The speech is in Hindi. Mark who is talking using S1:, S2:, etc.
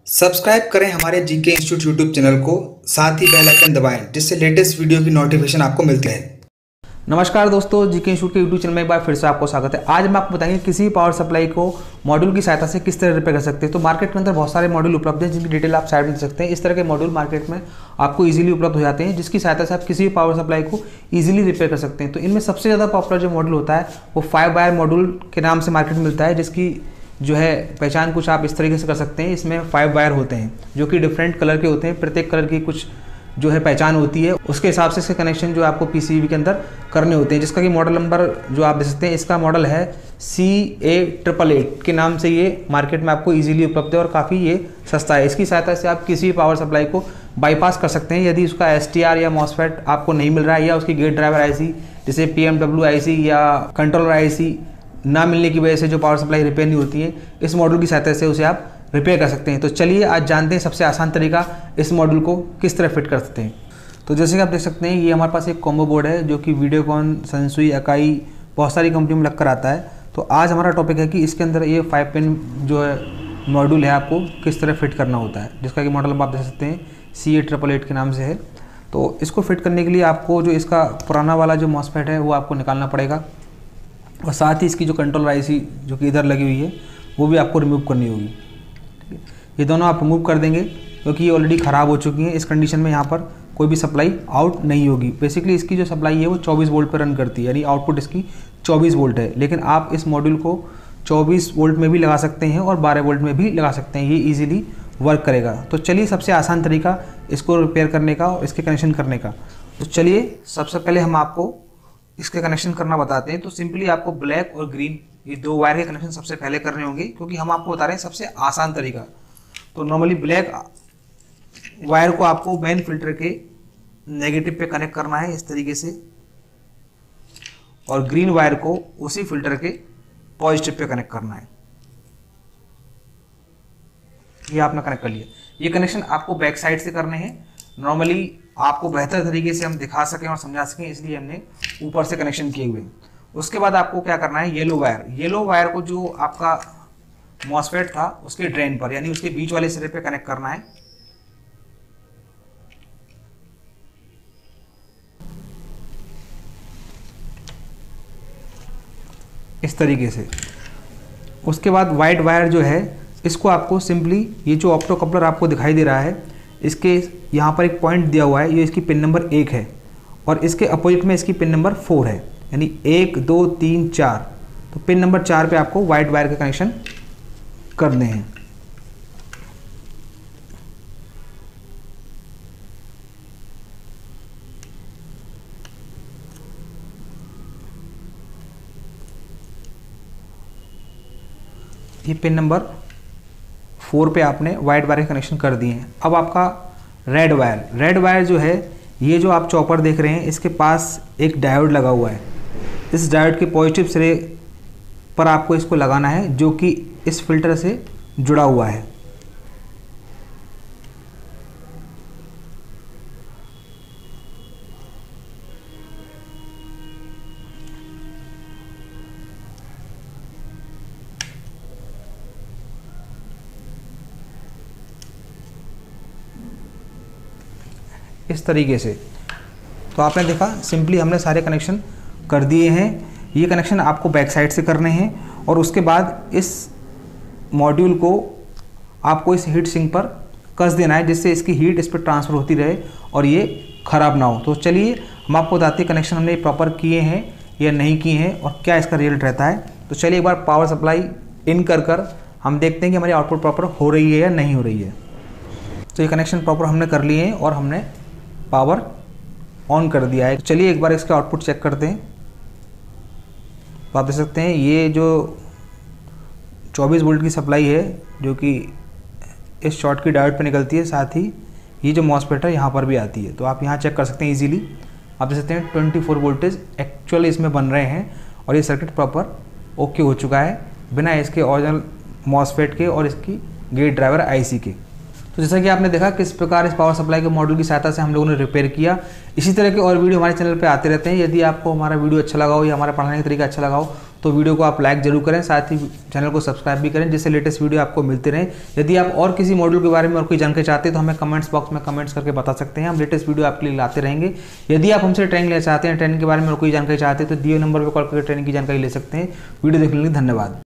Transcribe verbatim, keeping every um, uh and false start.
S1: सब्सक्राइब करें हमारे जीके इंस्टीट्यूट यूट्यूब चैनल को, साथ ही बेल आइकन दबाएं जिससे लेटेस्ट वीडियो की नोटिफिकेशन आपको मिलती है।
S2: नमस्कार दोस्तों, जीके इंस्टीट्यूट के यूट्यूब चैनल में एक बार फिर से आपको स्वागत है। आज हम आपको बताएंगे किसी भी पावर सप्लाई को मॉड्यूल की सहायता से किस तरह रिपेयर कर सकते हैं। तो मार्केट के अंदर बहुत सारे मॉड्यूल उपलब्ध हैं जिनकी डिटेल आप साइड में देख सकते हैं। इस तरह के मॉड्यूल मार्केट में आपको इजीली उपलब्ध हो जाते हैं जिसकी सहायता से आप किसी भी पावर सप्लाई को इजीली रिपेयर कर सकते हैं। तो इनमें सबसे ज़्यादा पॉपुलर जो मॉड्यूल होता है वो फाइव वायर मॉड्यूल के नाम से मार्केट में मिलता है, जिसकी जो है पहचान कुछ आप इस तरीके से कर सकते हैं। इसमें फाइव वायर होते हैं जो कि डिफरेंट कलर के होते हैं, प्रत्येक कलर की कुछ जो है पहचान होती है, उसके हिसाब से इसके कनेक्शन जो आपको पीसीबी के अंदर करने होते हैं। जिसका कि मॉडल नंबर जो आप देख सकते हैं, इसका मॉडल है सी ए ट्रिपल एट के नाम से ये मार्केट में आपको इजीली उपलब्ध है और काफ़ी ये सस्ता है। इसकी सहायता से आप किसी भी पावर सप्लाई को बाईपास कर सकते हैं यदि उसका एस टी आर या मॉसफेट आपको नहीं मिल रहा है, या उसकी गेट ड्राइवर आईसी जैसे पी एम डब्ल्यू आईसी या कंट्रोलर आईसी ना मिलने की वजह से जो पावर सप्लाई रिपेयर नहीं होती है, इस मॉड्यूल की सहायता से उसे आप रिपेयर कर सकते हैं। तो चलिए आज जानते हैं सबसे आसान तरीका इस मॉड्यूल को किस तरह फिट कर सकते हैं। तो जैसे कि आप देख सकते हैं, ये हमारे पास एक कॉम्बो बोर्ड है जो कि वीडियोकॉन, सनसुई, अकाई बहुत सारी कंपनी में लग कर आता है। तो आज हमारा टॉपिक है कि इसके अंदर ये फाइव पिन जो है मॉड्यूल है आपको किस तरह फिट करना होता है, जिसका कि मॉडल आप देख सकते हैं सी ए ट्रिपल एट के नाम से है। तो इसको फिट करने के लिए आपको जो इसका पुराना वाला जो मॉसफेट है वो आपको निकालना पड़ेगा, और साथ ही इसकी जो कंट्रोलर आईसी जो कि इधर लगी हुई है वो भी आपको रिमूव करनी होगी। ये दोनों आप रिमूव कर देंगे क्योंकि ये ऑलरेडी ख़राब हो चुकी हैं। इस कंडीशन में यहाँ पर कोई भी सप्लाई आउट नहीं होगी। बेसिकली इसकी जो सप्लाई है वो चौबीस वोल्ट पर रन करती है, यानी आउटपुट इसकी चौबीस वोल्ट है। लेकिन आप इस मॉड्यूल को चौबीस वोल्ट में भी लगा सकते हैं और बारह वोल्ट में भी लगा सकते हैं, ये ईजिली वर्क करेगा। तो चलिए सबसे आसान तरीका इसको रिपेयर करने का और इसके कनेक्शन करने का। तो चलिए सबसे पहले हम आपको इसके कनेक्शन करना बताते हैं। तो सिंपली आपको ब्लैक और ग्रीन ये दो वायर के कनेक्शन सबसे पहले करने होंगे, क्योंकि हम आपको बता रहे हैं सबसे आसान तरीका। तो नॉर्मली ब्लैक वायर को आपको मेन फिल्टर के नेगेटिव पे कनेक्ट करना है इस तरीके से, और ग्रीन वायर को उसी फिल्टर के पॉजिटिव पे कनेक्ट करना है। ये आपने कनेक्ट कर लिया। ये कनेक्शन आपको बैक साइड से करने हैं। नॉर्मली आपको बेहतर तरीके से हम दिखा सकें और समझा सकें, इसलिए हमने ऊपर से कनेक्शन किए हुए। उसके बाद आपको क्या करना है, येलो वायर येलो वायर को जो आपका मॉसफेट था उसके ड्रेन पर, यानी उसके बीच वाले सिरे पे कनेक्ट करना है। इस तरीके से। उसके बाद वाइट वायर जो है इसको आपको सिंपली, ये जो ऑप्टो कपलर आपको दिखाई दे रहा है, इसके यहाँ पर एक पॉइंट दिया हुआ है, ये इसकी पिन नंबर एक है और इसके अपोजिट में इसकी पिन नंबर फोर है, यानी एक दो तीन चार। तो पिन नंबर चार पे आपको वाइट वायर के कनेक्शन करने हैं। ये पिन नंबर फोर पे आपने वाइट वायर के कनेक्शन कर दिए हैं। अब आपका रेड वायर रेड वायर जो है, ये जो आप चॉपर देख रहे हैं इसके पास एक डायोड लगा हुआ है। इस डायोड के पॉजिटिव सिरे पर आपको इसको लगाना है, जो कि इस फिल्टर से जुड़ा हुआ है। इस तरीके से। तो आपने देखा, सिंपली हमने सारे कनेक्शन कर दिए हैं। ये कनेक्शन आपको बैक साइड से करने हैं, और उसके बाद इस मॉड्यूल को आपको इस हीट सिंक पर कस देना है, जिससे इसकी हीट इस पर ट्रांसफ़र होती रहे और ये ख़राब ना हो। तो चलिए हम आपको बताते हैं कनेक्शन हमने प्रॉपर किए हैं या नहीं किए हैं और क्या इसका रिजल्ट रहता है। तो चलिए एक बार पावर सप्लाई इन कर कर हम देखते हैं कि हमारी आउटपुट प्रॉपर हो रही है या नहीं हो रही है। तो ये कनेक्शन प्रॉपर हमने कर लिए हैं और हमने पावर ऑन कर दिया है। तो चलिए एक बार इसका आउटपुट चेक करते हैं। तो आप देख सकते हैं ये जो चौबीस वोल्ट की सप्लाई है जो कि इस शॉर्ट की डायोड पे निकलती है, साथ ही ये जो मॉसफेट है यहाँ पर भी आती है। तो आप यहाँ चेक कर सकते हैं इजीली। आप देख सकते हैं चौबीस वोल्टेज एक्चुअली इसमें बन रहे हैं और ये सर्किट प्रॉपर ओके हो चुका है बिना इसके ओरिजिनल मॉसफेट के और इसकी गेट ड्राइवर आईसी के। तो जैसा कि आपने देखा किस प्रकार इस पावर सप्लाई के मॉड्यूल की सहायता से हम लोगों ने रिपेयर किया। इसी तरह के और वीडियो हमारे चैनल पे आते रहते हैं। यदि आपको हमारा वीडियो अच्छा लगा हो या हमारा पढ़ाने का तरीका अच्छा लगा हो तो वीडियो को आप लाइक जरूर करें, साथ ही चैनल को सब्सक्राइब भी करें जिससे लेटेस्ट वीडियो आपको मिलते रहें। यदि आप और किसी मॉड्यूल के बारे में और कोई जानकारी चाहते हैं तो हमें कमेंट्स बॉक्स में कमेंट्स करके बता सकते हैं, हम लेटेस्ट वीडियो आपके लिए लाते रहेंगे। यदि आप हमसे ट्रेनिंग लेना चाहते हैं, ट्रेनिंग के बारे में और कोई जानकारी चाहते हैं तो दिए नंबर पर कॉल करके ट्रेनिंग की जानकारी ले सकते हैं। वीडियो देखने के लिए धन्यवाद।